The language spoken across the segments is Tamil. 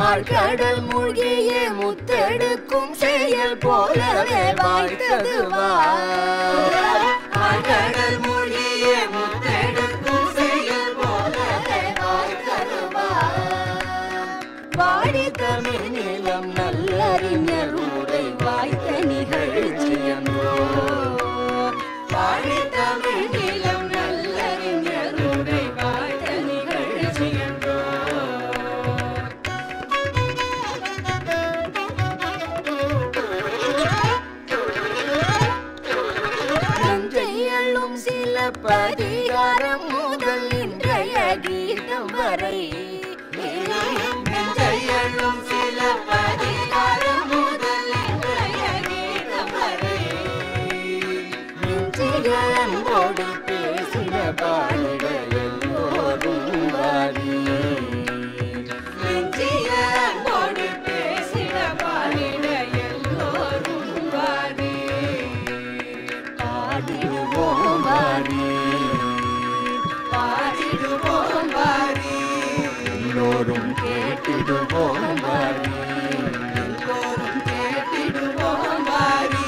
ஆழ்கடல் மூழ்கிய முத்தெடுக்கும் செயல் போலவே வாய்த்தது ஆழ்கடல் மூழ்கிய முத்தெடுக்கும் செயல் போலவே வாய்த்தது வாடி தமிழ் நிலம் நல்லறிஞர் உரை வாய்த்த நிகழ்ச்சி என்றோ வாடி தமிழ் நிலம் நல்லறிஞர் உரை வாய்த்த நிகழ்ச்சி என்றோ சிலப்பதிகாரம் முதல் இன்றைய கீதம் வரை நெஞ்சையள்ளும் சிலப்பதிகாரம் முதல் இன்றைய கீதம் வரை நெஞ்சிய அன்போடு பேசின பாடிட எல்லோரும் வாரி நெஞ்சிய அன்போடு பேசின பாடிட எல்லோரும் வாரி பாடிடுவோம் வாரி பாடிடுவோம் வாரி எல்லோரும் கேட்டிடுவோம் வாரி எல்லோரும் கேட்டிடுவோம் வாரி.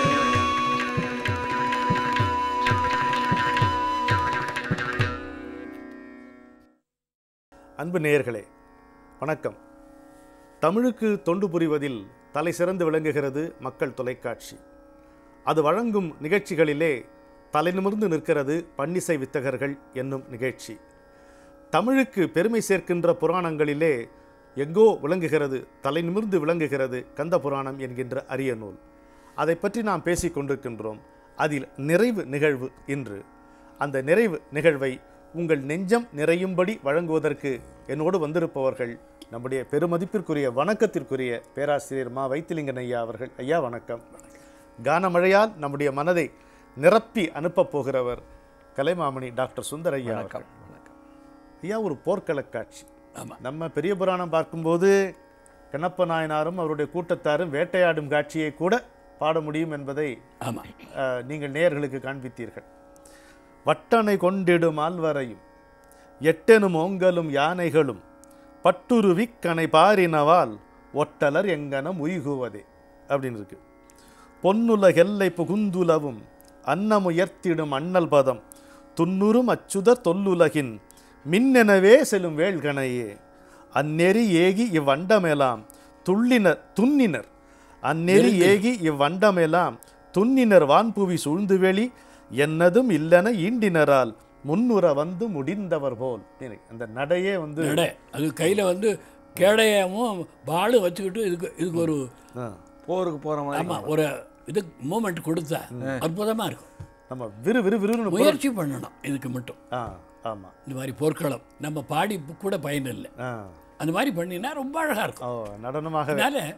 அன்பு நேயர்களே வணக்கம். தமிழுக்கு தொண்டு புரிவதில் தலை சிறந்து விளங்குகிறது மக்கள் தொலைக்காட்சி. அது வழங்கும் நிகழ்ச்சிகளிலே தலைநிமிர்ந்து நிற்கிறது பன்னிசை வித்தகர்கள் என்னும் நிகழ்ச்சி. தமிழுக்கு பெருமை சேர்க்கின்ற புராணங்களிலே எங்கோ விளங்குகிறது, தலைநிமிர்ந்து விளங்குகிறது கந்த புராணம் என்கின்ற அரிய நூல். அதை பற்றி நாம் பேசிக் கொண்டிருக்கின்றோம். அதில் நிறைவு நிகழ்வு இன்று. அந்த நிறைவு நிகழ்வை உங்கள் நெஞ்சம் நிறையும்படி வழங்குவதற்கு என்னோடு வந்திருப்பவர்கள் நம்முடைய பெருமதிப்பிற்குரிய வணக்கத்திற்குரிய பேராசிரியர் மா வைத்திலிங்கன் ஐயா அவர்கள். ஐயா வணக்கம். கானமழையால் நம்முடைய மனதை நிரப்பி அனுப்பப் போகிறவர் கலைமாமணி டாக்டர் சுந்தர் ஐயா. வணக்கம். ஐயா, ஒரு போர்க்கள காட்சி. நம்ம பெரிய புராணம் பார்க்கும்போது கண்ணப்ப நாயனாரும் அவருடைய கூட்டத்தாரும் வேட்டையாடும் காட்சியை கூட பாட முடியும் என்பதை நீங்கள் நேயர்களுக்கு காண்பித்தீர்கள். வட்டனை கொண்டிடும் ஆல்வரையும் எட்டெனும் ஓங்கலும் யானைகளும் பட்டுருவிக்கனை பாரினவால் ஒட்டலர் எங்கனம் உய்குவதே அப்படின்னு இருக்கு. பொன்னுலகெல்லை புகுந்துலவும் அன்னமுயர்த்திடும் அண்ணல் பதம் துன்னுறும் அச்சுதர் தொல்லுலகின் மின்னெனவே செல்லும் வேள்கணையே அந்நெறி ஏகி இவ்வண்டமெல்லாம் துன்னினர் அந்நெறி ஏகி இவ்வண்டமெல்லாம் துன்னினர் வான்புவி சூழ்ந்துவெளி என்னதும் இல்லன ஈண்டினரால் முன்னுற வந்து முடிந்தவர் போல். அந்த நடையே வந்து அது கையில் வந்து கேடயமும் பாலும் வச்சுக்கிட்டு இதுக்கு ஒரு போருக்கு போகிற மாதிரி ஆமாம் ஒரு இது மூமெண்ட் கொடுத்தா அற்புதமாக இருக்கும். நம்ம விறு முயற்சி பண்ணணும் இதுக்கு மட்டும். ஆமாம், இந்த மாதிரி போர்க்களம் நம்ம பாடி கூட பயன் இல்லை. அந்த மாதிரி பண்ணினா ரொம்ப அழகாக இருக்கும். நடனமாக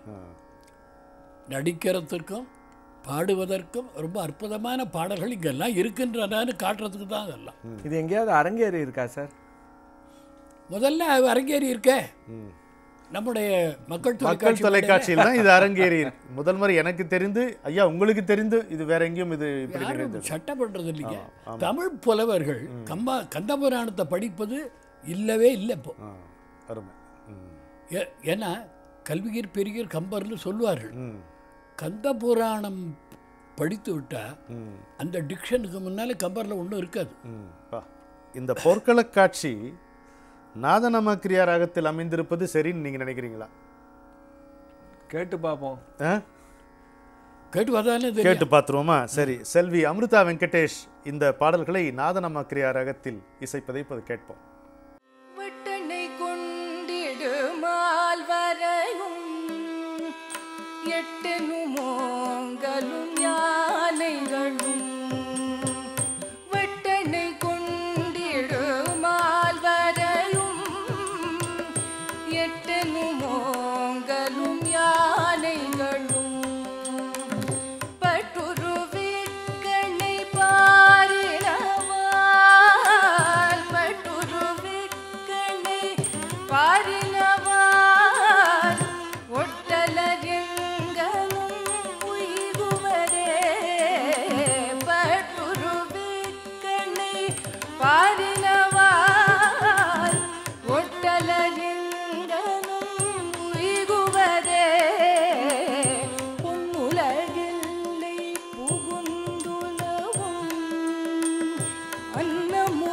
நடிக்கிறதுக்கும் பாடுவதற்கும் ரொம்ப அற்புதமான பாடல்கள் இங்கெல்லாம் இருக்கின்றனன்னு காட்டுறதுக்கு தான் அதெல்லாம். இது எங்கேயாவது அரங்கேறி இருக்கா சார்? முதல்ல அரங்கேறி இருக்கே நம்முடைய மக்கள் தொலைக்காட்சியில் தான் இது அரங்கேறி இருக்கு. முதல் முறை எனக்கு தெரிந்து, ஐயா உங்களுக்கு தெரிந்து இது வேற எங்கேயும் இது சட்டம் பண்றது இல்லைங்க. தமிழ் புலவர்கள் கந்த புராணத்தை படிப்பது இல்லவே இல்லை இப்போ. ஏன்னா கல்வியர் பெரியர் கம்பர்னு சொல்லுவார்கள். கந்த புராணம் படித்து விட்டா அந்த டிக்ஷனுக்கு முன்னால கம்பர்ல ஒன்றும் இருக்காது. இந்த போர்க்கள காட்சி நாதநமக்கிரியா ராகத்தில் அமைந்திருப்பது சரின்னு நீங்க நினைக்கிறீங்களா? கேட்டு பார்ப்போம். கேட்டு பார்த்துருவோமா? சரி, செல்வி அமிர்தா வெங்கடேஷ் இந்த பாடல்களை நாதநமக்கிரியா ராகத்தில் இசைப்பதை இப்போது கேட்போம். விட்டனை கொண்டிடுமால் வரையும் எட்டெனும் ஓங்கலும் யானைகளும் விட்டனை கொண்டிடுமால் வரையும் எட்டெனும் ஓங்கலும் யானைகளும் பட்டுருவிக்கணை பாரினவால் பட்டுருவிக்கணை பாரினவால் ஒட்டலர் எங்கனும்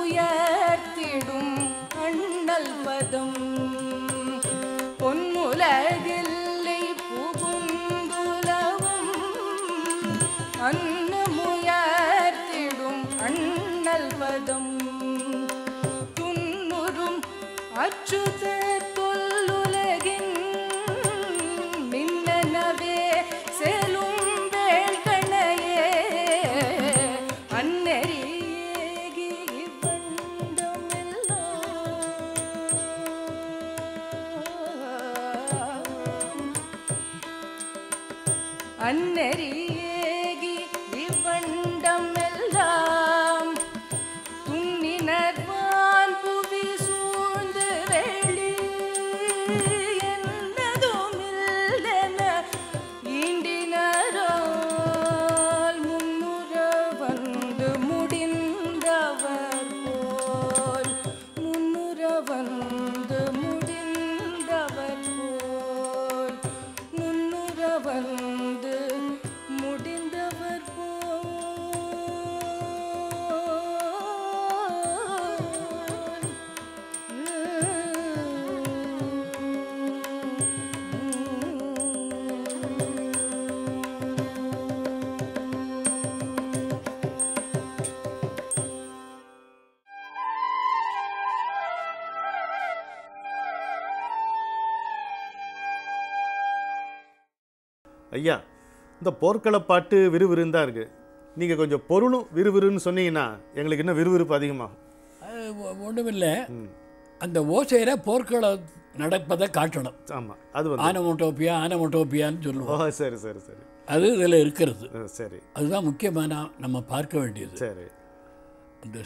அன்னமுயர்த்திடும் அண்ணல் பதம் பொன்முலகில்லை புகுந்துலவும் அன்னமுயர்த்திடும் அண்ணல் பதம் துன்னுறும் அச்சுத தொல்லுலகின் மின்னனவே செலும் வேள்கணையே அன்னெறியேகி இவ்வண்டமெல்லாம் அன்னெறியேகி இவ்வண்டமெல்லாம் துன்னினர்வான் புவி சூழ்ந்து வெளி என்னதுமில்லென ஈண்டினரால் முன்னுற வந்து முடிந்தவர் போல் முன்னுற வந்து முடிந்தவர் போல் முன்னுற வந்து முடிந்தவர் ஐயா, இந்த போர்க்களப்பாட்டு விறுவிறுன்னு தான் இருக்குது. நீங்கள் கொஞ்சம் பொருளும் விறுவிறுன்னு சொன்னீங்கன்னா எங்களுக்கு இன்னும் விறுவிறுப்பு அதிகமாகும். ஒன்றுமில்லை, அந்த ஓசையில் போர்க்களம் நடப்பதை காட்டணும். ஆமாம், அது வந்து ஆனமோட்டோப்பியான்னு சொல்லுவோம். சரி சரி சரி, அது இதில் இருக்கிறது. சரி, அதுதான் முக்கியமான நம்ம பார்க்க வேண்டியது. சரி. அந்த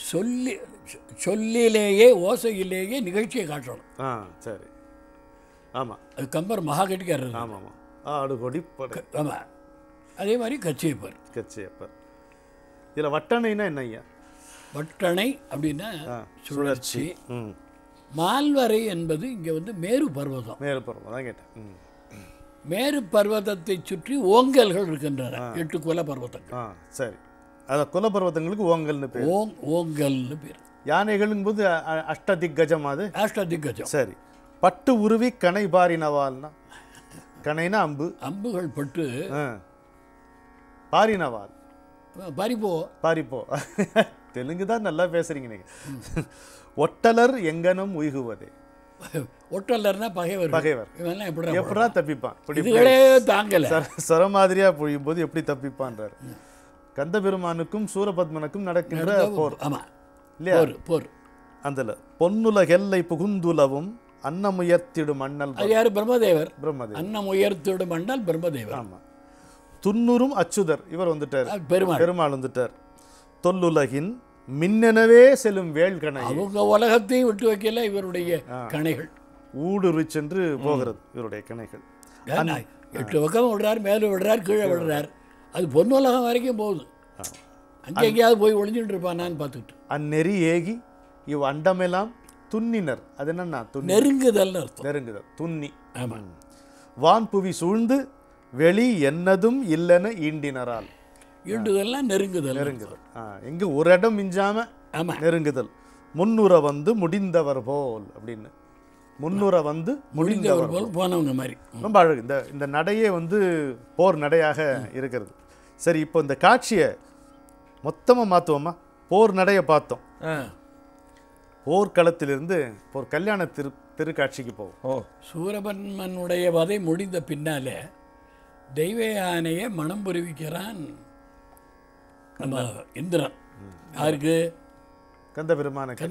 சொல்லிலேயே ஓசையிலேயே நிகழ்ச்சியை காட்டணும். சரி, ஆமாம். அது கம்பர் மகாகட்டிக்காரர். ஆமாம் ஆமாம், ஆடு கொடி படை. ஆமாம், அதே மாதிரி கச்சியப்பர். கச்சியப்பர். இதில் வட்டணைனா என்ன ஐயா? வட்டணை அப்படின்னா சுழற்சி. ம், மால்வரை என்பது இங்கே வந்து மேரு பர்வதம். மேல் பருவம் தான் கேட்டேன். மேரு பர்வதத்தை சுற்றி ஓங்கல்கள் இருக்கின்றன, 8 குல பர்வதங்கள். சரி, அதான் குலப்பர்வத்தங்களுக்கு ஓங்கல்னு பேர். ஓங்கல்னு பேர். யானைகளுங்கும் போது அஷ்டதிக்கஜம். அது அஷ்டதிக்கஜம். சரி. பட்டு உருவி கணை பாரினவால்னா, கணைனா அம்பு, அம்புகள் பட்டு பாரினவால் பாரிப்போ. தெலுங்கு தான் நல்லா பேசுறீங்க நீங்க. ஒட்டலர் எங்கனும் உய்குவதே. ஒட்டலர்னா பகைவர். இவெல்லாம் எப்படா தப்பிப்பான்? இதுகளே தாங்கல. சொர மாதிரியா பொழியும் போது எப்படி தப்பிப்பான்றார். கந்த பெருமானுக்கும் சூரபத்மனுக்கும் நடக்கின்ற போர். ஆமா இல்லையா? போர். அந்த பொன்னுலகெல்லை புகுந்துலவும் அன்னமுயர்த்திடும் அண்ணல். யாரு? பிரம்மதேவர். பிரம்மதேவர். அன்னமுயர்த்திடும் அண்ணல் பிரம்மதேவர். ஆமா. துன்னுறும் அச்சுதர் இவர் வந்துட்டார். பெருமாள் வந்துட்டார். தொல்லுலகின் மின்னெனவே செல்லும் வேள்கணை. அவங்க உலகத்தையும் விட்டு வைக்கல இவருடைய கணைகள். ஊடுருவி சென்று போகிறது இவருடைய கணைகள். 8 பக்கம் விடுறார், மேலே விடுறார், கீழே விடுறார். அது பொன்னுலகம் வரைக்கும் போகுது. அங்கே எங்கேயாவது போய் ஒளிஞ்சுட்டு இருப்பானான்னு பார்த்துக்கிட்டு. அந்நெறி ஏகி இவ் அண்டமெல்லாம் துன்னினர். அது என்னன்னா நெருங்குதல். நெருங்குதல், துன்னி. ஆமாம். வான்புவி சூழ்ந்து வெளி என்னதும் இல்லைன்னு ஈண்டினரால். ஈண்டுதல்லாம் நெருங்குதல். எங்க ஒரு இடம் மிஞ்சாம நெருங்குதல். முன்னுற வந்து முடிந்தவர் போல் அப்படின்னு. முன்னுற வந்து முடிந்தவர் போல் போனவங்க மாதிரி. ரொம்ப அழகு. இந்த நடையே வந்து போர் நடையாக இருக்கிறது. சரி, இப்போ இந்த காட்சியை மொத்தமாக மாற்றுவோமா? போர் நடையை பார்த்தோம், போர்க்களத்திலிருந்து ஒரு கல்யாண திருக்காட்சிக்கு போவோம். சூரபன்மனுடைய வதை முடிந்த பின்னால தெய்வ யானையை மனம் புரிவிக்கிறான் நம்ம இந்திரன். யாருக்கு? கந்த பெருமானுக்கு.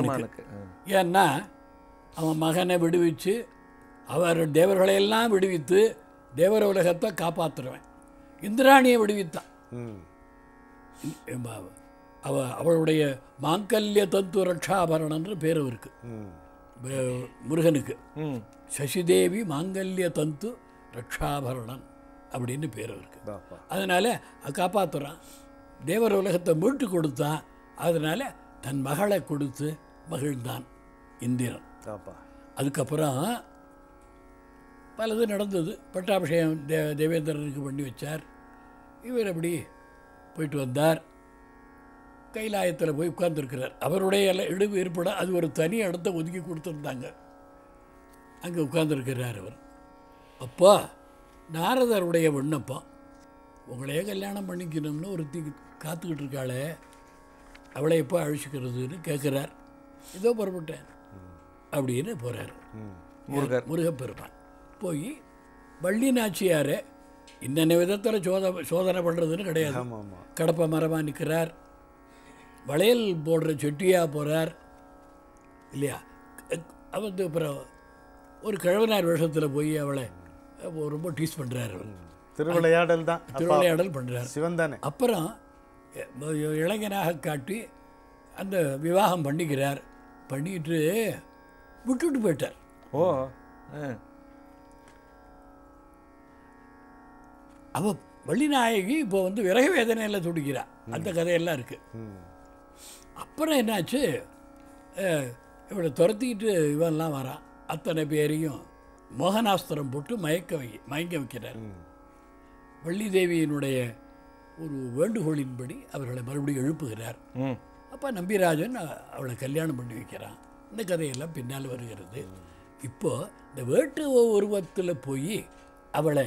ஏன்னா அவன் மகனை விடுவிச்சு அவர் தேவர்களையெல்லாம் விடுவித்து தேவர உலகத்தை காப்பாற்றுருவேன். இந்திராணியை விடுவித்தான். அவளுடைய மாங்கல்ய தந்து ரட்சாபரணன்ற பேர் இருக்கு முருகனுக்கு. சசிதேவி மாங்கல்ய தந்து ரட்சாபரணன் அப்படின்னு பேர் இருக்கு. அதனால காப்பாற்றுறான். தேவர உலகத்தை மீட்டு கொடுத்தான். அதனால தன் மகளை கொடுத்து மகிழ்ந்தான் இந்திரன். அதுக்கப்புறம் பலது நடந்தது. பட்டாபிஷேகம் தேவேந்திரனுக்கு பண்ணி வச்சார். இவர் அப்படி போயிட்டு வந்தார். கைலாயத்தில் போய் உட்கார்ந்துருக்கிறார். அவருடைய இடுப்பு இருப்பிட அது ஒரு தனி இடத்த ஒதுக்கி கொடுத்துருந்தாங்க. அங்கே உட்கார்ந்துருக்கிறார் அவர். அப்போ நாரதருடைய விண்ணப்பம், உங்களையே கல்யாணம் பண்ணிக்கணும்னு ஒருத்தி காத்துக்கிட்டு இருக்காளே, அவளை எப்போ அழிச்சிக்கிறதுன்னு கேட்குறார். இதோ புறப்பட்டேன் அப்படின்னு போகிறார் முருகப்பெருமான். போய் வள்ளி நாச்சியாரை இன்னென்ன விதத்தில் சோதனை பண்ணுறதுன்னு கிடையாது. கடப்பை மரமாக நிற்கிறார், வளையல் போடுற செட்டியாக போகிறார் இல்லையா. வந்து அப்புறம் ஒரு கிழவனார் வேஷத்தில் போய் அவளை ரொம்ப டீஸ் பண்ணுறார். அவர் திருவிளையாடல் தான், திருவிளையாடல் பண்ணுறார் சிவன் தானே. அப்புறம் இளைஞனாக காட்டி அந்த விவாகம் பண்ணிக்கிறார். பண்ணிட்டு விட்டுட்டு போயிட்டார். ஓ அவ வள்ளிநாயகி இப்போ வந்து விரக வேதனையில் துடிக்கிறாள். அந்த கதையெல்லாம் இருக்குது. அப்புறம் என்னாச்சு, இவளை துரத்திக்கிட்டு இவன்லாம் வரான். அத்தனை பேரையும் மோகனாஸ்திரம் போட்டு மயங்க வைக்கிறார். வள்ளி தேவியினுடைய ஒரு வேண்டுகோளின்படி அவர்களை மறுபடியும் எழுப்புகிறார். அப்போ நம்பிராஜன் அவளை கல்யாணம் பண்ணி வைக்கிறான். இந்த கதையெல்லாம் பின்னால் வருகிறது. இப்போது இந்த வேட்டு உருவத்தில் போய் அவளை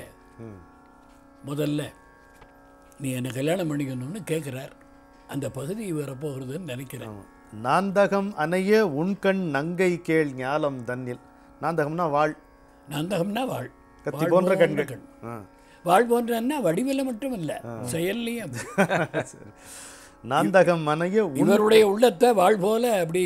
முதல்ல நீ என்னை கல்யாணம் பண்ணிக்கணும்னு கேட்குறார். அந்த பகுதி வரப்போகிறதுன்னு நினைக்கிறேன். நாந்தகம் அணைய உன்கண் நங்கை கேள் ஞாலம் தன்னில். நாந்தகம்னா வாழ், நாந்தகம்னா வாழ், கத்தி போன்ற கண்கள். வாழ் போன்றன்னா வடிவில் மட்டும் இல்லை, செயல்லையும். நாந்தகம் அணைய இவருடைய உள்ளத்தை வாழ் போல அப்படி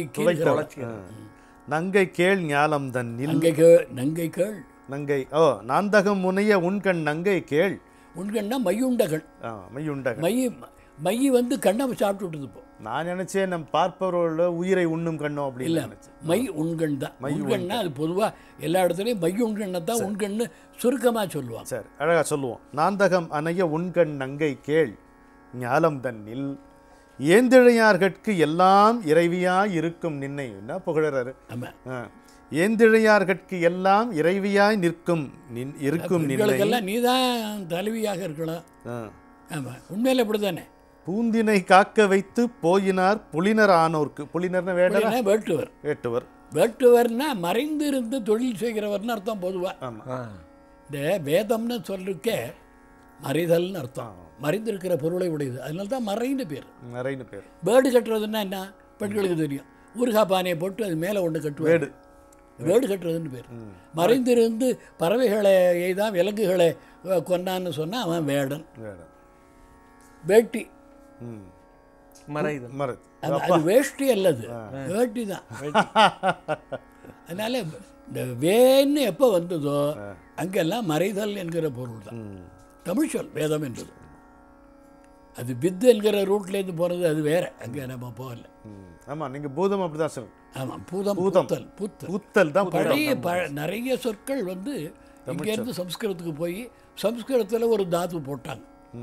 நங்கை கேள் ஞாலம் தன்னில். நங்கை கேள் நங்கை. ஓ, நாந்தகம் முனைய உன்கண் நங்கை கேள். உண்கண்ணா மையுண்டகள். மையுண்டகள். மைய வந்து கண்ணை சாப்பிட்டு விட்டுது. இப்போ நான் நினைச்சேன் நம்ம பார்ப்பவரோட உயிரை உண்ணும் கண்ணோ அப்படி இல்லை. மை உண்கண் தான். உண்கண்ணா அது பொதுவாக எல்லா இடத்துலையும் மை உண்கண்ணை தான் உண்கண்ணு சுருக்கமாக சொல்லுவாங்க. சரி, அழகாக சொல்லுவோம். நாந்தகம் அணைய உண்கண் நங்கை கேள் ஞாலம் தன்னில் ஏந்திழையார்கட்கு எல்லாம் இறைவியாய் இருக்கும் நின்னை. என்ன புகழறாரு. ஏந்திழையார்கட்கு எல்லாம் இறைவியாய் நிற்கும் இருக்கும் நின்னை. நீ தான் தலைவியாக இருக்கலாம். ஆமாம், உண்மையில் அப்படி தானே. பூந்தினை காக்க வைத்து போயினார் புலினர் ஆனோர்க்கு. புலினர்னா வேட்டுவர். வேட்டுவர். வேட்டுவர்னா மறைந்து இருந்து தொழில் செய்கிறவர்னு அர்த்தம் பொதுவாக. இந்த வேதம்னு சொல்லிருக்கே மறைதல்னு அர்த்தம். மறைந்திருக்கிற பொருளை உடையது, அதனால தான் மறைன்னு பேர். மறைன்னு பேர். வேடு கட்டுறதுன்னா என்ன, பெண்களுக்கு தெரியும். ஊறுகா பானையை போட்டு அது மேலே ஒன்று கட்டுவேன். வேடு வேடு கட்டுறதுன்னு பேர். மறைந்திருந்து பறவைகளை எய்தான் விலங்குகளை கொன்னான்னு சொன்னால் அவன் வேடன். வேட்டி அது வேஷ்டி அல்லது வேட்டி தான். அதனால இந்த வேன்னு எப்போ வந்ததோ அங்கெல்லாம் மறைதல் என்கிற பொருள் தான் தமிழ் சொல் வேதம் என்பது. அது வித்து என்கிற ரூட்லேருந்து போகிறது அது வேற, அங்கே நம்ம போகல. ஆமாம், நீங்கள் பூதம் அப்படி தான் சொல்லுங்கள். ஆமாம், பூதம் பூத்தல் பூத்தல் தான். நிறைய சொற்கள் வந்து இங்கேருந்து சம்ஸ்கிருதத்துக்கு போய் சம்ஸ்கிருதத்தில் ஒரு தாத்து போட்டாங்க.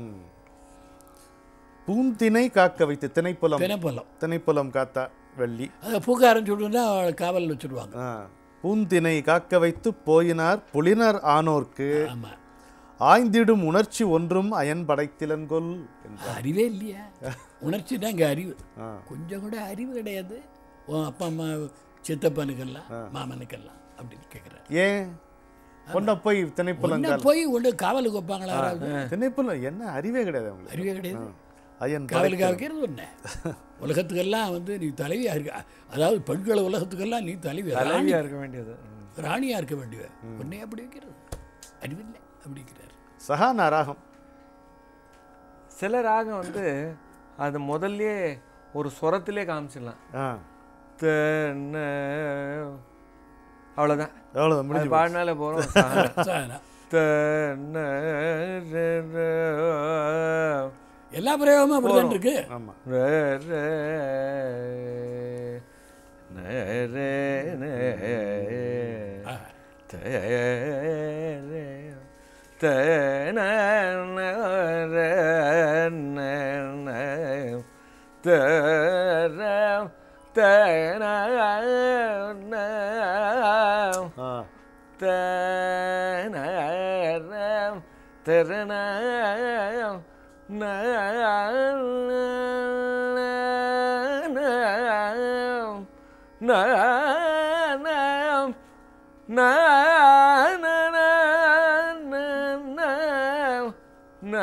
பூந்தினை காக்க வைத்து திணைப்புலம். திணைப்புலம் காத்தா வெள்ளி. அதை பூக்காரன் சொல்லுன்னா காவல் வச்சுருவாங்க. பூந்தினை காக்க வைத்து போயினார் புலினர் ஆனோர்க்கு ஆய்ந்திடும் உணர்ச்சி ஒன்றும் அயன் படைத்திலன்கொல். அறிவே இல்லையா? உணர்ச்சி தான் இங்கே அறிவு. கொஞ்சம் கூட அறிவு கிடையாது. அப்பா அம்மா சித்தப்பனுக்கெல்லாம் மாமனுக்கெல்லாம் அப்படின்னு கேட்குறாரு. ஏன் பொண்ணை போய் திணைப்புலம் போய் ஒன்று காவலுக்கு வைப்பாங்களா? திணைப்புலம் என்ன அறிவே கிடையாது. அவங்களுக்கு அறிவே கிடையாது. காவலுக்கு வைக்கிறது ஒன்று. உலகத்துக்கெல்லாம் வந்து நீ தலைவியாக இருக்க, அதாவது பெண்கள் உலகத்துக்கெல்லாம் நீ தலைவியாக இருக்க வேண்டியது, ராணியாக இருக்க வேண்டியது. ஒன்னே அப்படி வைக்கிறது அறிவில்லை அப்படிங்கிறார். சஹானா ராகம். சில ராகம் வந்து அது முதல்லே ஒரு சுரத்திலே காமிச்சிடலாம். அவ்வளோதான், அவ்வளோதான், பாடினாலே போகிறோம். எல்லா பிரயோகமும் அப்படிதான் இருக்கு. ஆமாம். ந ந ந ந ந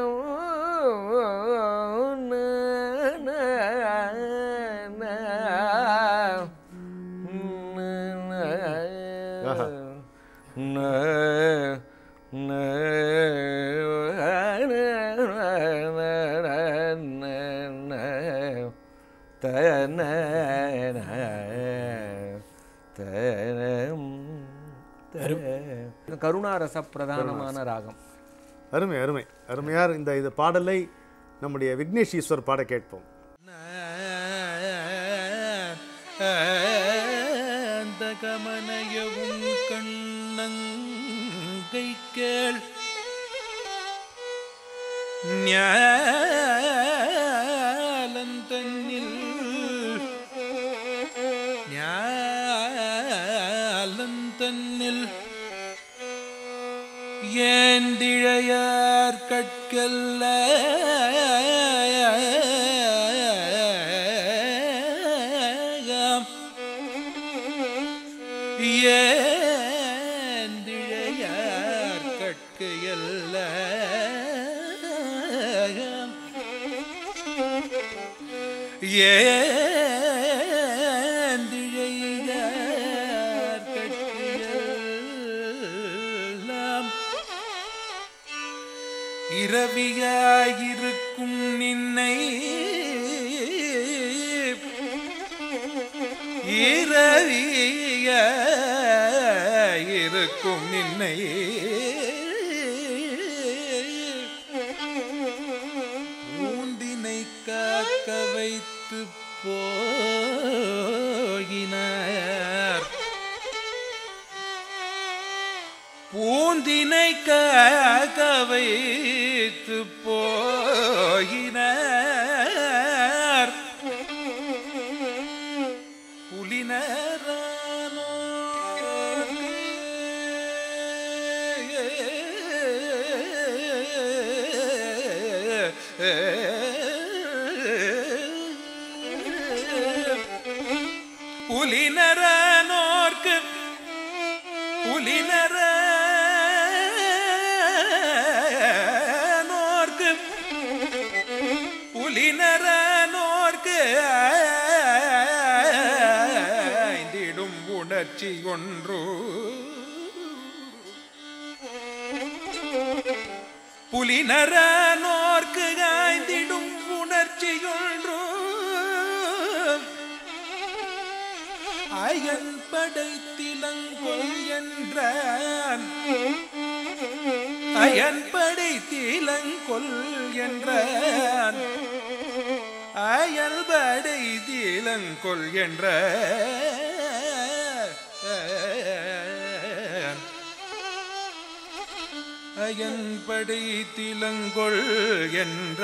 கருணாரச பிரதானமான ராகம். அருமை அருமை அருமையார். இந்த பாடலை நம்முடைய விக்னேஷ் ஈஸ்வர் பாட கேட்போம். கமனயவும் கண்ணங்கை கேள் ஞாலந்தன்னில் ஏந்திழையார் கட்கல்ல ஏந்திழையார் கட்கையல்ல ஏந்திழையார் கட்கையெல்லாம் இரவியாயிருக்கும் நின்னை இரவியாயிருக்கும் நின்னை ஊந்தினை காக்க வைத்து போகினார் பூந்தினை காக்க வைத்து போகினார் புலினரானோ புலினரானோர்க்கு புலினரானோர்க்கு புலினரானோர்க்கு ஐந்திடும் உணர்ச்சி ஒன்று புலினரானோர்க்கு ஐந்திடும் உணர்ச்சி ஒன்று அயன் படைத்திலங்கொள் என்றான் அயன் படைத்திலங்கொள் என்றான் அயல் படைத்திலங்கொள் என்ற அயன் படைத்திலங்கொள் என்ற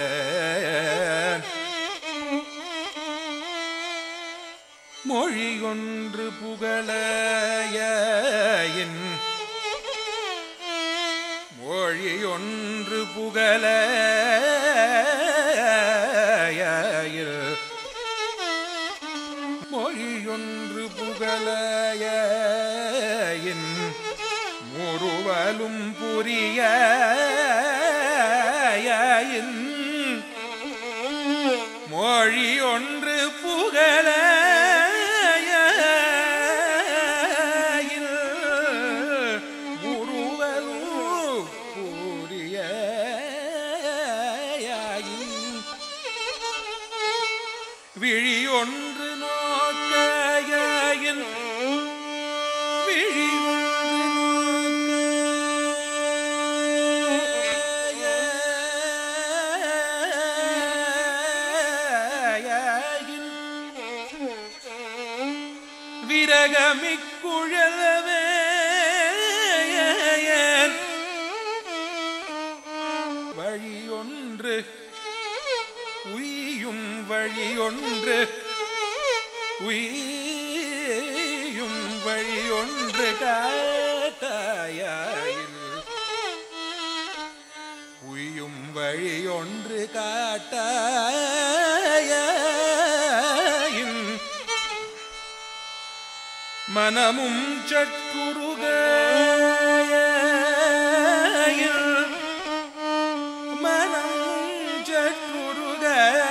மொழி ஒன்று புகழையின் மொழி ஒன்று புகழையில் மொழி ஒன்று புகழையின் முறுவலும் புரியின் மொழி ஒன்று புகழ விழி ஒன்று நோக்கையின் விழி ஒன்று நோக்கையின் விரகமிக்குழலவே வழி ஒன்று உய்யும் வழி ஒன்று உய்யும் வழி ஒன்று காட்டாயில் உய்யும் வழி ஒன்று காட்டாயின் மனமும் சற்குருக மனமும் சற்குருக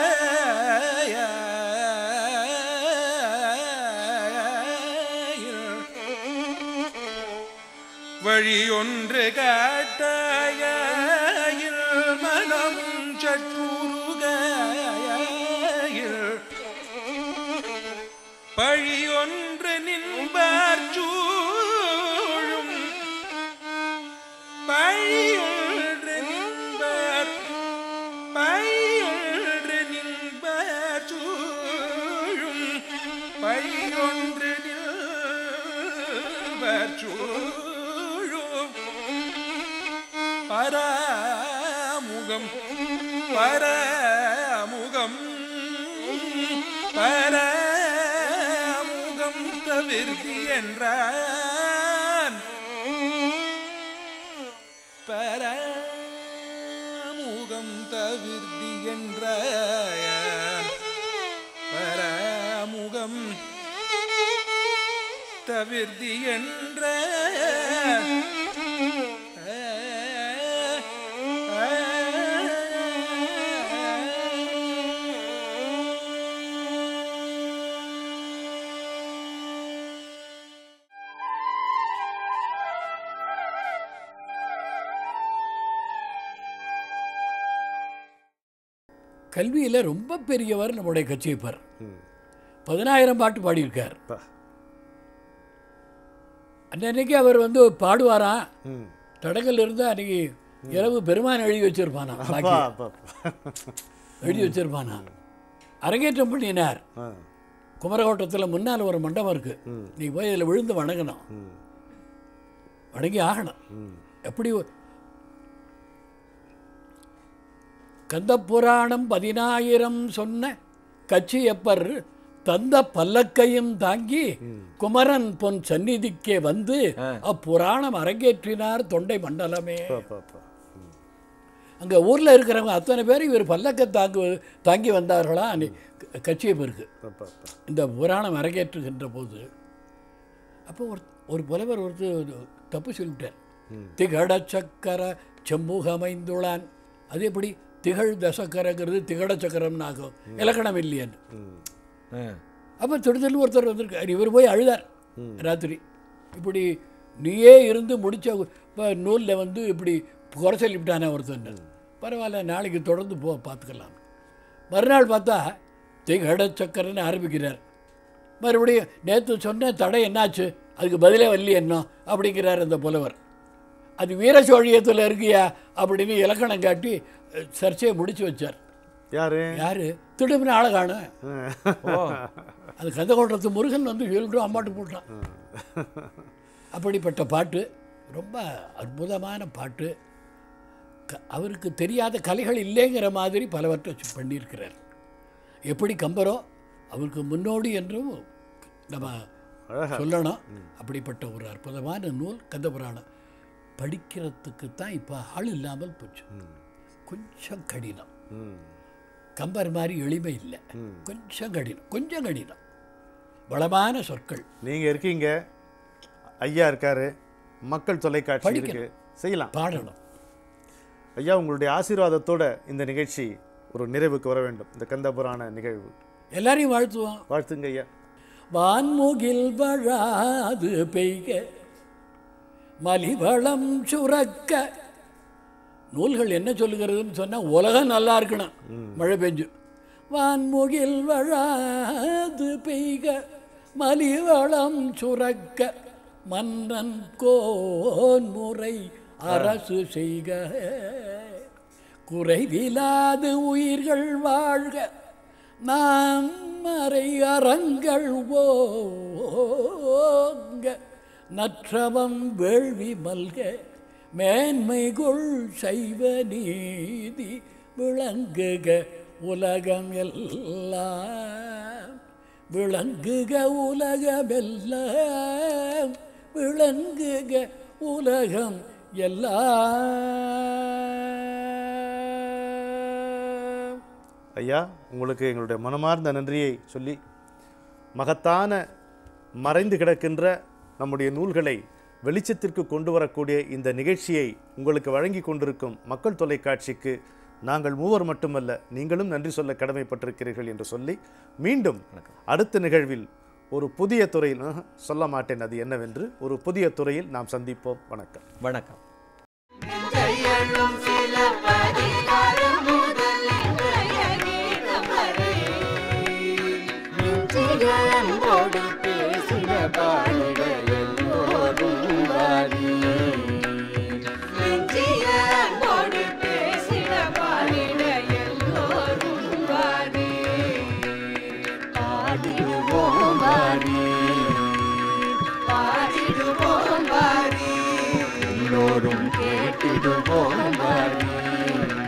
வழியொன்று காட்டாயில் மனமும் சற்றுருகையில் பழியொன்று நின்பார் சூழும் பழியொன்று நின்பார் சூழும் பழியொன்று நின்பார் சூழும் பராமுகம் பராமுகம் பராமுகம் தவிர்த்தி என்றான் பராமுகம் தவிர்த்தி என்றான் பராமுகம் தவிர்த்தி என்ற கல்வியில் ரொம்ப பெரியவர் நம்முடைய கச்சியப்பர். 10,000 பாட்டு பாடியிருக்கார். அன்னைக்கு அவர் பாடுவாராம். தடங்கள் இருந்தால் அன்றைக்கி இரவு பெருமான் எழுதி வச்சிருப்பானா, எழுதி வச்சிருப்பானா. அரங்கேற்றம் பண்ணினார். குமரகோட்டத்தில் முன்னால் ஒரு மண்டபம் இருக்குது. நீ போய் அதில் விழுந்து வணங்கணும், வணங்கி ஆகணும். எப்படி கந்த புராணம் 10,000 சொன்ன கச்சியப்பர் தந்த பல்லக்கையும் தாங்கி குமரன் பொன் சந்நிதிக்கே வந்து அப்புராணம் அரங்கேற்றினார் தொண்டை மண்டலமே. அங்கே ஊரில் இருக்கிறவங்க அத்தனை பேர் இவர் பல்லக்கை தாங்கி வந்தார்களா கச்சியப்பருக்கு இந்த புராணம் அரங்கேற்றுகின்ற போது. அப்போ ஒரு புலவர் தப்பு சொல்லிட்டார். திகழ சக்கர செம்முகமைந்துளான். அது எப்படி திகழ் தசக்கரங்கிறது திகழ சக்கரம்னு ஆகும், இலக்கணம் இல்லையான்னு. அப்போ திடுதல் ஒருத்தர் வந்திருக்கார். இவர் போய் அழுதார் ராத்திரி. இப்படி நீயே இருந்து முடித்த இப்போ நூலில் இப்படி குறை சொல்லிவிட்டானே ஒருத்தர். பரவாயில்ல, நாளைக்கு தொடர்ந்து பார்த்துக்கலாம். மறுநாள் பார்த்தா திகழ சக்கரன்னு ஆரம்பிக்கிறார். மறுபடியும் நேற்று சொன்ன தடை என்னாச்சு, அதுக்கு பதிலே வரலையே என்ன அப்படிங்கிறார் அந்த புலவர். அது வீர சோழியத்தில் இருக்கியா அப்படின்னு இலக்கணம் காட்டி சர்ச்சையை முடிச்சு வச்சார். யாரு திடும்னு ஆளை காணும். அது கந்தகோட்டத்து முருகன் சொல்லிட்டு அம்மாட்டு போட்டான். அப்படிப்பட்ட பாட்டு, ரொம்ப அற்புதமான பாட்டு. அவருக்கு தெரியாத கலைகள் இல்லைங்கிற மாதிரி பலவற்றை பண்ணியிருக்கிறார். எப்படி கம்பரோ அவருக்கு முன்னோடி என்றும் நம்ம சொல்லணும். அப்படிப்பட்ட ஒரு அற்புதமான நூல் கந்தபுராணம். படிக்கிறதுக்கு தான் இப்போ ஆள் இல்லாமல் போச்சு. கொஞ்சம் கடினம். கம்பர் மாதிரி எளிமை இல்லை, கொஞ்சம் கடினம். வளமான சொற்கள். நீங்கள் இருக்கீங்க, ஐயா இருக்காரு, மக்கள் தொலைக்காட்சி இருக்கு, செய்யலாம், பாடணும். ஐயா உங்களுடைய ஆசீர்வாதத்தோட இந்த நிகழ்ச்சி ஒரு நிறைவுக்கு வர வேண்டும். இந்த கந்தபுராண நிகழ்வு எல்லாரையும் வாழ்த்துவோம். வாழ்த்துங்க ஐயா. வான்முகில் வழாது பெய்க மலிவளம் சுரக்க. நூல்கள் என்ன சொல்லுகிறதுன்னு சொன்னால் உலகம் நல்லா இருக்கணும், மழை பெஞ்சு. வான்முகில் வழாது பெய்க மலிவளம் சுரக்க மன்னன் கோன்முறை அரசு செய்க. குறைவிலாது உயிர்கள் வாழ்க நாம் மறை அறங்கள் ஓங்க. நற்றவம் வேள்வி மல்க மேன்மைகுள் சைவ நீதி விளங்குக உலகம் எல்லாம். விளங்குக உலகமெல்லாம், விளங்குக உலகம் எல்லாம். ஐயா உங்களுக்கு எங்களுடைய மனமார்ந்த நன்றியை சொல்லி, மகத்தான மறைந்து கிடக்கின்ற நம்முடைய நூல்களை வெளிச்சத்திற்கு கொண்டு வரக்கூடிய இந்த நிகழ்ச்சியை உங்களுக்கு வழங்கி கொண்டிருக்கும் மக்கள் தொலைக்காட்சிக்கு நாங்கள் மூவர் மட்டுமல்ல, நீங்களும் நன்றி சொல்ல கடமைப்பட்டிருக்கிறீர்கள் என்று சொல்லி மீண்டும் அடுத்த நிகழ்வில் ஒரு புதிய துறையில் சொல்ல மாட்டேன் அது என்னவென்று, ஒரு புதிய துறையில் நாம் சந்திப்போம். வணக்கம். வணக்கம். எல்லோரும் கேட்டிடுவோம் வாரி.